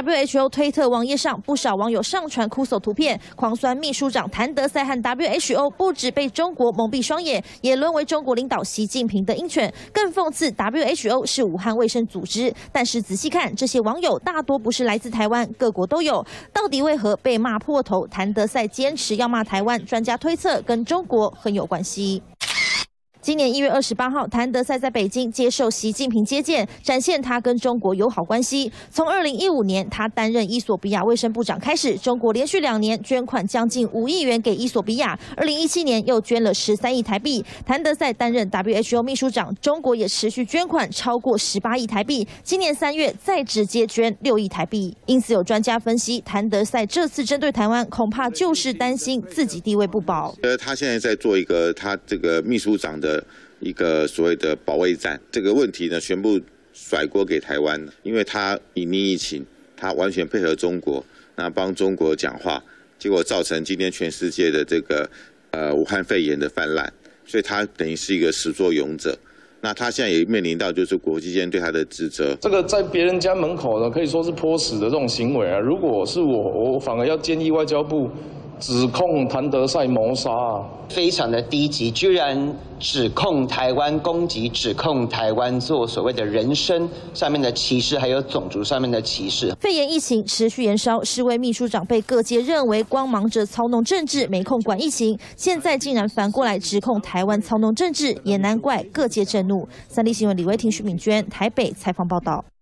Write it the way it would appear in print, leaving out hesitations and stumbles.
WHO 推特网页上，不少网友上传哭诉图片，狂酸秘书长谭德赛和 WHO 不止被中国蒙蔽双眼，也沦为中国领导习近平的鹰犬。更讽刺 WHO 是武汉卫生组织，但是仔细看，这些网友大多不是来自台湾，各国都有。到底为何被骂破头？谭德赛坚持要骂台湾，专家推测跟中国很有关系。今年1月28号，谭德赛在北京接受习近平接见，展现他跟中国友好关系。从2015年他担任伊索比亚卫生部长开始，中国连续2年捐款将近5亿元给伊索比亚，2017年又捐了13亿台币。谭德赛担任 WHO 秘书长，中国也持续捐款超过18亿台币，今年3月再直接捐6亿台币。因此有专家分析，谭德赛这次针对台湾，恐怕就是担心自己地位不保。 他现在在做一个他这个秘书长的一个所谓的保卫战，这个问题呢，全部甩锅给台湾，因为他隐匿疫情，他完全配合中国，那帮中国讲话，结果造成今天全世界的这个武汉肺炎的泛滥，所以他等于是一个始作俑者。那他现在也面临到就是国际间对他的指责， 这个在别人家门口呢，可以说是泼屎的这种行为啊。如果是我反而要建议外交部指控谭德赛谋杀， 非常的低级，居然指控台湾攻击，指控台湾做所谓的人身上面的歧视，还有种族上面的歧视。 肺炎疫情持续延烧，世卫秘书长被各界认为光忙着操弄政治，没空管疫情，现在竟然反过来指控台湾操弄政治，也难怪各界震怒。3立新闻李维婷、许敏娟台北采访报道。